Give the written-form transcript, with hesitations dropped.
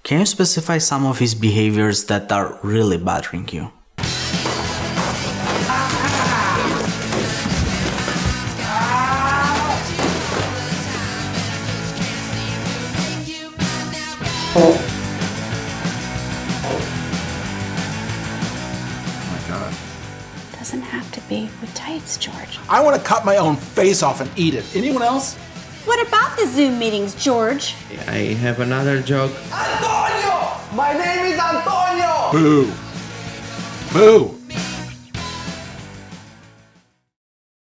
Can you specify some of his behaviors that are really bothering you? Doesn't have to be with tights, George. I want to cut my own face off and eat it. Anyone else? What about the Zoom meetings, George? I have another joke. Antonio! My name is Antonio! Boo. Boo.